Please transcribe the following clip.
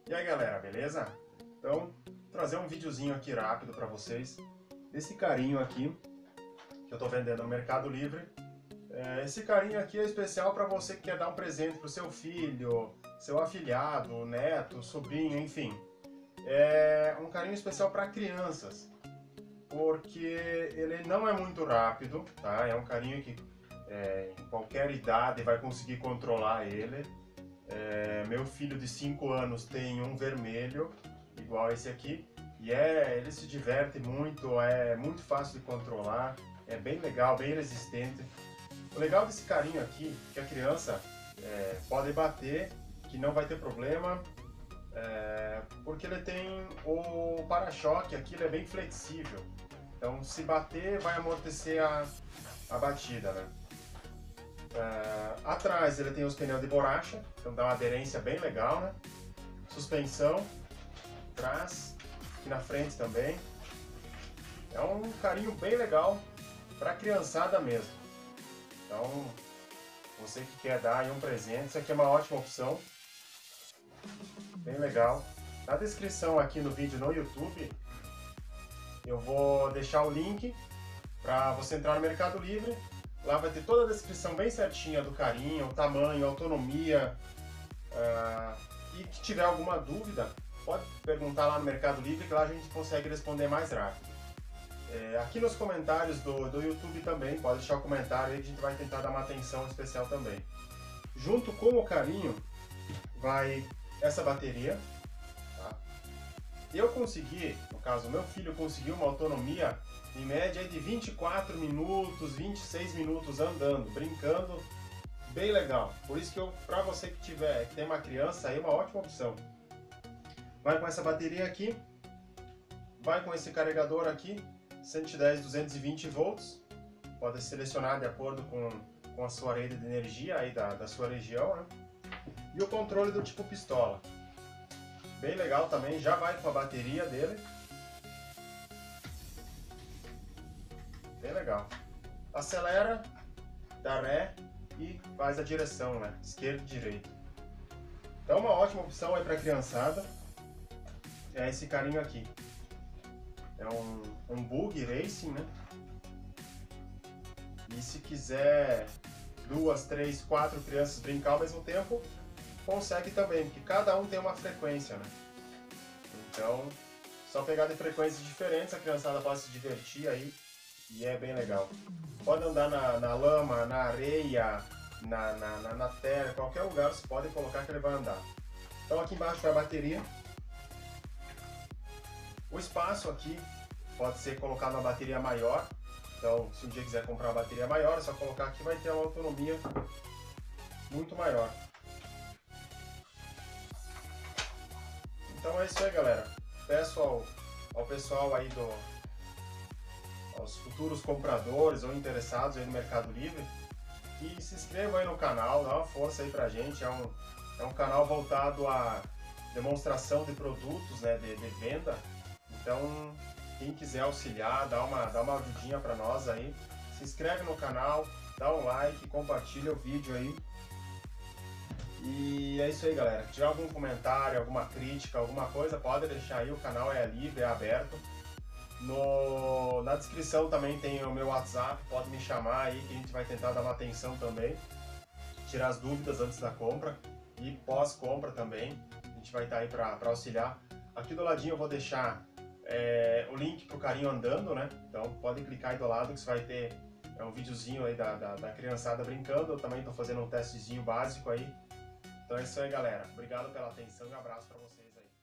E aí galera, beleza? Então, vou trazer um videozinho aqui rápido para vocês desse carinho aqui que eu tô vendendo no Mercado Livre. Esse carinho aqui é especial para você que quer dar um presente para o seu filho, seu afilhado, neto, sobrinho, enfim. É um carinho especial para crianças, porque ele não é muito rápido, tá? É um carinho que em qualquer idade vai conseguir controlar ele. Meu filho de 5 anos tem um vermelho, igual esse aqui, e ele se diverte muito, é muito fácil de controlar, é bem legal, bem resistente. O legal desse carinho aqui é que a criança pode bater, que não vai ter problema, porque ele tem o para-choque aqui, ele é bem flexível. Então, se bater, vai amortecer a batida, né? Atrás ele tem os pneus de borracha, então dá uma aderência bem legal, né? Suspensão, atrás, aqui na frente também. É um carinho bem legal para criançada mesmo. Então, você que quer dar aí um presente, isso aqui é uma ótima opção. Bem legal. Na descrição aqui no vídeo no YouTube, eu vou deixar o link para você entrar no Mercado Livre. Lá vai ter toda a descrição bem certinha do carinho, o tamanho, a autonomia. E que tiver alguma dúvida, pode perguntar lá no Mercado Livre, que lá a gente consegue responder mais rápido. Aqui nos comentários do YouTube também, pode deixar o comentário aí que a gente vai tentar dar uma atenção especial também. Junto com o carinho, vai essa bateria. Tá? Eu consegui, no caso, meu filho conseguiu uma autonomia em média de 24 minutos, 26 minutos andando, brincando, bem legal. Por isso que para você que tem uma criança, aí é uma ótima opção. Vai com essa bateria aqui, vai com esse carregador aqui, 110, 220 volts, pode selecionar de acordo com a sua rede de energia aí da sua região, né? E o controle do tipo pistola. Bem legal também, já vai com a bateria dele. Bem legal. Acelera, dá ré e faz a direção, né? Esquerda e direita. Então uma ótima opção aí para criançada. É esse carinho aqui. É um bug racing, né? E se quiser 2, 3, 4 crianças brincar ao mesmo tempo, consegue também, porque cada um tem uma frequência, né? Então, só pegar de frequências diferentes, a criançada pode se divertir aí e é bem legal. Pode andar na lama, na areia, na terra, qualquer lugar você pode colocar que ele vai andar. Então aqui embaixo vai a bateria. O espaço aqui pode ser colocado uma bateria maior. Então, se um dia quiser comprar uma bateria maior, é só colocar aqui, vai ter uma autonomia muito maior. Então é isso aí, galera. Peço ao pessoal aí aos futuros compradores ou interessados aí no Mercado Livre que se inscrevam aí no canal, dá uma força aí pra gente. É um canal voltado a demonstração de produtos, né, de venda. Então, quem quiser auxiliar, dá uma ajudinha para nós aí. Se inscreve no canal, dá um like, compartilha o vídeo aí. E é isso aí, galera. Se tiver algum comentário, alguma crítica, alguma coisa, pode deixar aí. O canal é livre, é aberto. Na descrição também tem o meu WhatsApp, pode me chamar aí que a gente vai tentar dar uma atenção também. Tirar as dúvidas antes da compra e pós-compra também. A gente vai estar aí para auxiliar. Aqui do ladinho eu vou deixar o link pro carinho andando, né? Então pode clicar aí do lado que você vai ter um videozinho aí da criançada brincando. Eu também estou fazendo um testezinho básico aí. Então é isso aí, galera. Obrigado pela atenção e um abraço para vocês aí.